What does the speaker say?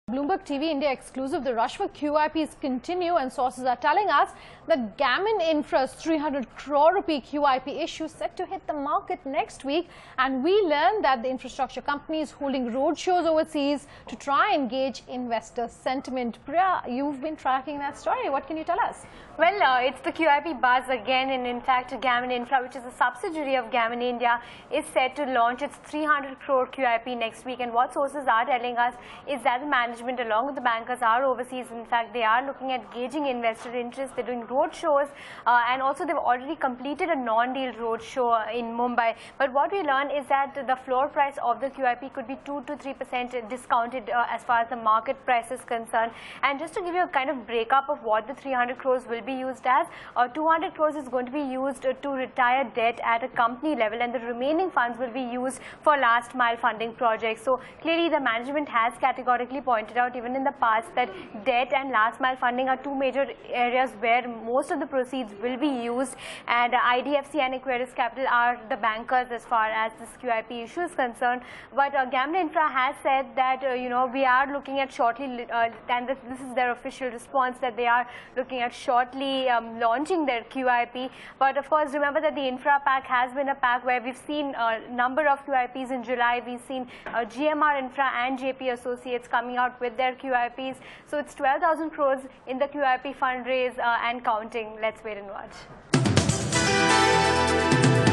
Bloomberg TV India exclusive, the rush for QIPs continue, and sources are telling us that Gammon Infra's 300 crore rupee QIP issue set to hit the market next week, and we learned that the infrastructure company is holding roadshows overseas to try and gauge investor sentiment. Priya, you've been tracking that story. What can you tell us? Well, it's the QIP buzz again, and in fact, Gammon Infra, which is a subsidiary of Gammon India, is set to launch its 300 crore QIP next week. And what sources are telling us is that the management, along with the bankers, are overseas. In fact, they are looking at gauging investor interest. They're doing road shows, and also they've already completed a non-deal road show in Mumbai. But what we learned is that the floor price of the QIP could be 2 to 3% discounted as far as the market price is concerned. And just to give you a kind of breakup of what the 300 crores will be used as, 200 crores is going to be used to retire debt at a company level, and the remaining funds will be used for last mile funding projects. So clearly the management has categorically pointed out even in the past that debt and last mile funding are two major areas where most of the proceeds will be used, and IDFC and Equirus Capital are the bankers as far as this QIP issue is concerned. But Gammon Infra has said that we are looking at shortly, and this is their official response, that they are looking at shortly launching their QIP. But of course, remember that the Infra Pack has been a pack where we've seen a number of QIPs in July. We've seen GMR Infra and JP Associates coming out with their QIPs. So it's 12,000 crores in the QIP fundraise and counting. Let's wait and watch.